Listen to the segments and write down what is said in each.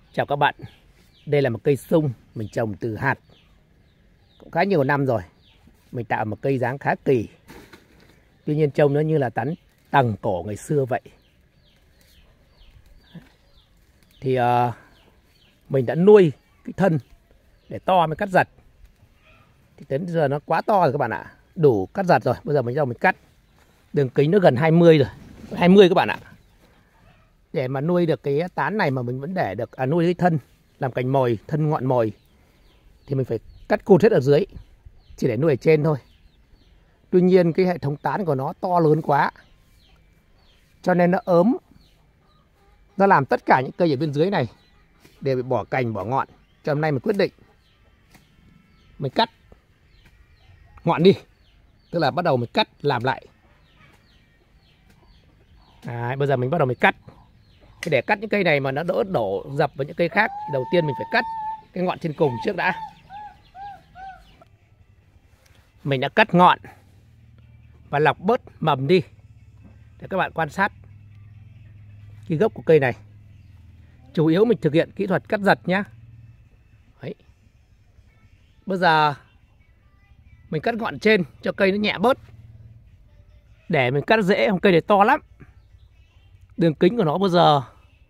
Chào các bạn. Đây là một cây sung mình trồng từ hạt cũng khá nhiều năm rồi. Mình tạo một cây dáng khá kỳ. Tuy nhiên trông nó như là tầng cổ ngày xưa vậy. Thì mình đã nuôi cái thân để to mới cắt giật. Thì đến giờ nó quá to rồi các bạn ạ. Đủ cắt giật rồi. Bây giờ mình cắt. Đường kính nó gần 20 rồi. 20 các bạn ạ. Để mà nuôi được cái tán này mà mình vẫn để được nuôi cái thân, làm cành mồi, thân ngọn mồi, thì mình phải cắt cụt hết ở dưới, chỉ để nuôi ở trên thôi. Tuy nhiên cái hệ thống tán của nó to lớn quá, cho nên nó ốm. Nó làm tất cả những cây ở bên dưới này đều bị bỏ cành, bỏ ngọn. Cho hôm nay mình quyết định mình cắt ngọn đi. Tức là bắt đầu mình cắt làm lại. Bây giờ mình bắt đầu mình cắt. Để cắt những cây này mà nó đỡ đổ dập với những cây khác, đầu tiên mình phải cắt cái ngọn trên cùng trước đã. Mình đã cắt ngọn và lọc bớt mầm đi để các bạn quan sát cái gốc của cây này. Chủ yếu mình thực hiện kỹ thuật cắt giật nhé. Đấy. Bây giờ mình cắt ngọn trên cho cây nó nhẹ bớt, để mình cắt rễ, cây này to lắm. Đường kính của nó bây giờ,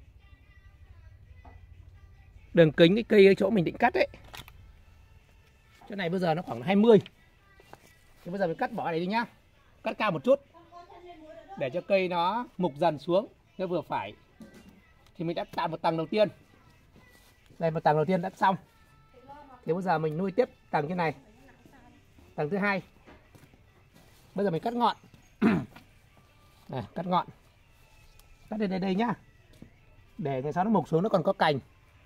đường kính cái cây chỗ mình định cắt ấy, chỗ này bây giờ nó khoảng 20. Thì bây giờ mình cắt bỏ này đi nhá. Cắt cao một chút để cho cây nó mục dần xuống, nó vừa phải. Thì mình đã tạo một tầng đầu tiên. Đây, một tầng đầu tiên đã xong. Thì bây giờ mình nuôi tiếp tầng cái này, tầng thứ hai. Bây giờ mình cắt ngọn. Này, cắt ngọn. Cắt đây nhá. Để ngày sau nó mục xuống nó còn có cành.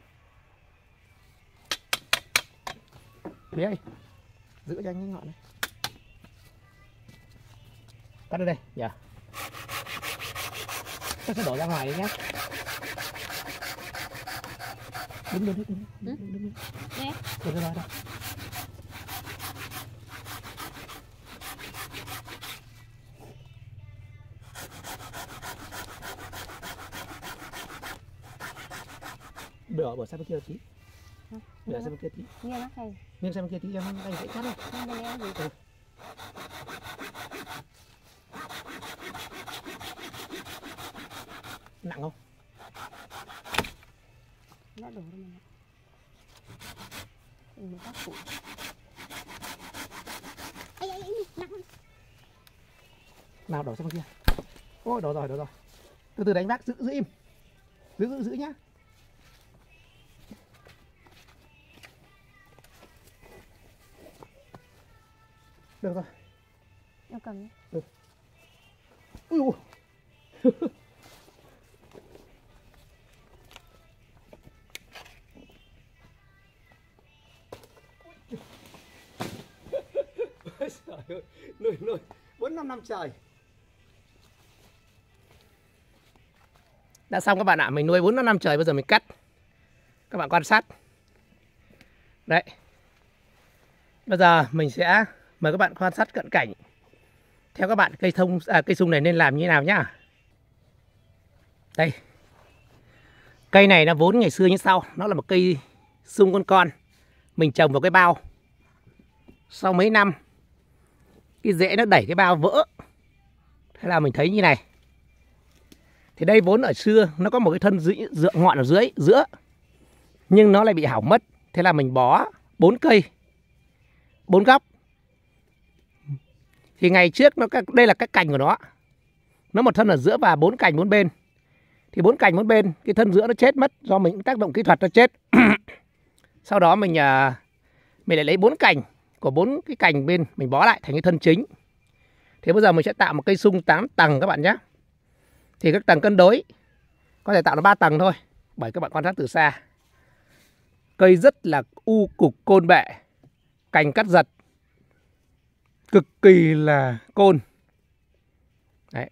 Đấy, giữ cho anh cái ngọn này. Cắt đây. Dạ. Nó sẽ đổ ra ngoài đấy nhá. Đứng. Đây. Bỏ sang bên kia tí. Để sang bên kia tí. Nghiêng sang bên kia tí cho anh dễ cắt này. Nặng không? Nó đổ ra mình. Mình cắt cụt. Nặng. Nào đổ sang bên kia. Ôi, đổ rồi. Từ từ đánh bác, giữ im. Giữ nhá. Được rồi. Em cầm. Ui. Trời ơi, nuôi 4-5 năm trời. Đã xong các bạn ạ, mình nuôi 4-5 năm trời, bây giờ mình cắt. Các bạn quan sát. Đấy. Bây giờ mình sẽ mời các bạn quan sát cận cảnh. Theo các bạn cây sung này nên làm như thế nào nhá. Đây. Cây này nó vốn ngày xưa như sau, nó là một cây sung con. Mình trồng vào cái bao. Sau mấy năm cái rễ nó đẩy cái bao vỡ. Thế là mình thấy như này. Thì đây vốn ở xưa nó có một cái thân dựa ngọn ở giữa. Nhưng nó lại bị hỏng mất. Thế là mình bó 4 cây, 4 góc. Thì ngày trước đây là cái cành của nó. Nó một thân ở giữa và 4 cành 4 bên. Thì 4 cành 4 bên, cái thân giữa nó chết mất do mình tác động kỹ thuật nó chết. Sau đó mình lại lấy 4 cành của 4 cái cành bên, mình bó lại thành cái thân chính. Thế bây giờ mình sẽ tạo một cây sung 8 tầng các bạn nhé. Thì các tầng cân đối có thể tạo nó 3 tầng thôi, bởi các bạn quan sát từ xa. Cây rất là cục côn bệ, cành cắt giật, cực kỳ là côn. Đấy.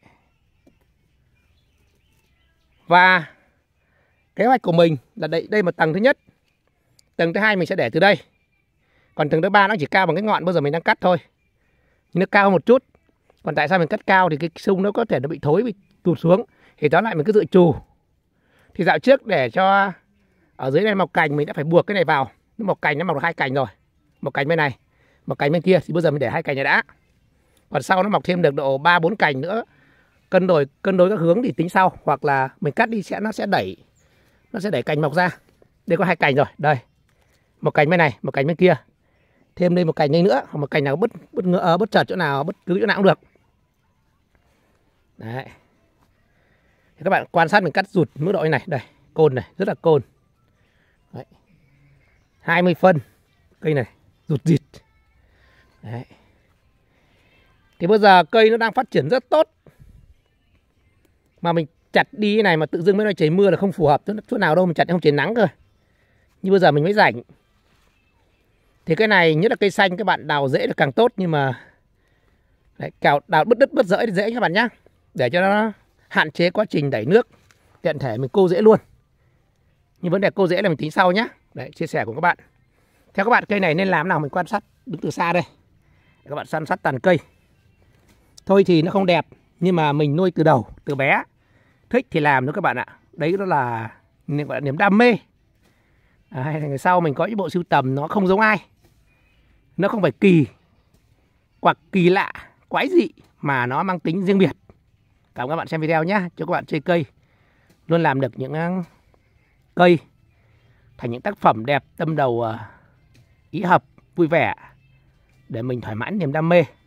Và kế hoạch của mình là đây một tầng thứ nhất. Tầng thứ hai mình sẽ để từ đây. Còn tầng thứ ba nó chỉ cao bằng cái ngọn bây giờ mình đang cắt thôi. Nó cao một chút. Còn tại sao mình cắt cao thì cái sung nó có thể nó bị thối, bị tụt xuống. Thì đó lại mình cứ dự trù. Thì dạo trước để cho Ở dưới này mọc cành mình đã phải buộc cái này vào. Nó mọc cành, nó mọc được 2 cành rồi. Mọc cành bên này, mọc cành bên kia. Thì bây giờ mình để 2 cành này đã. Còn sau nó mọc thêm được độ 3-4 cành nữa. Cân đối các hướng thì tính sau. Hoặc là mình cắt đi nó sẽ đẩy cành mọc ra. Đây có 2 cành rồi, đây. Một cành bên này, một cành bên kia. Thêm đây một cành đây nữa, hoặc một cành nào bất chợt chỗ nào, bất cứ chỗ nào cũng được. Đấy. Thì các bạn quan sát mình cắt rụt mức độ như này, đây, côn này, rất là côn. Đấy. 20 phân cây này, rụt rịt. Đấy. Thì bây giờ cây nó đang phát triển rất tốt. Mà mình chặt đi cái này mà tự dưng mới nói trời mưa là không phù hợp chỗ nào đâu, mình chặt không trời nắng cơ. Nhưng bây giờ mình mới rảnh. Thì cái này nhất là cây xanh các bạn đào rễ được càng tốt, nhưng mà đấy, đào bứt đất bứt rễ thì dễ các bạn nhé. Để cho nó hạn chế quá trình đẩy nước, tiện thể mình cô rễ luôn. Nhưng vấn đề cô rễ là mình tính sau nhé. Đấy, chia sẻ của các bạn. Theo các bạn cây này nên làm nào, mình quan sát đứng từ xa đây để các bạn quan sát tàn cây. Thôi thì nó không đẹp, nhưng mà mình nuôi từ đầu, từ bé, thích thì làm nữa các bạn ạ. Đấy đó là niềm đam mê. Hay là ngày sau mình có những bộ sưu tầm nó không giống ai, nó không phải hoặc kỳ lạ, quái dị, mà nó mang tính riêng biệt. Cảm ơn các bạn xem video nhé. Cho các bạn chơi cây luôn làm được những cây thành những tác phẩm đẹp, tâm đầu ý hợp, vui vẻ, để mình thỏa mãn niềm đam mê.